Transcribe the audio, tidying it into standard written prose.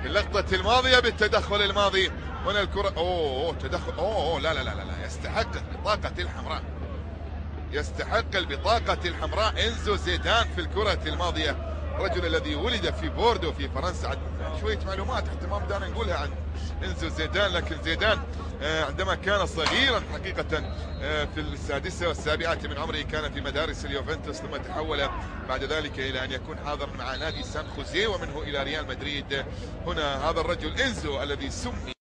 في اللقطة الماضية بالتدخل الماضي. هنا الكرة تدخل لا لا لا لا، يستحق البطاقة الحمراء، يستحق البطاقة الحمراء إنزو زيدان في الكرة الماضية. الرجل الذي ولد في بوردو في فرنسا. شوية معلومات حتى ما بدنا نقولها عن إنزو زيدان، لكن زيدان عندما كان صغيرا حقيقة في السادسة والسابعة من عمره كان في مدارس اليوفنتوس، ثم تحول بعد ذلك إلى أن يكون حاضرا مع نادي سان خوزيه ومنه إلى ريال مدريد. هنا هذا الرجل إنزو الذي سمي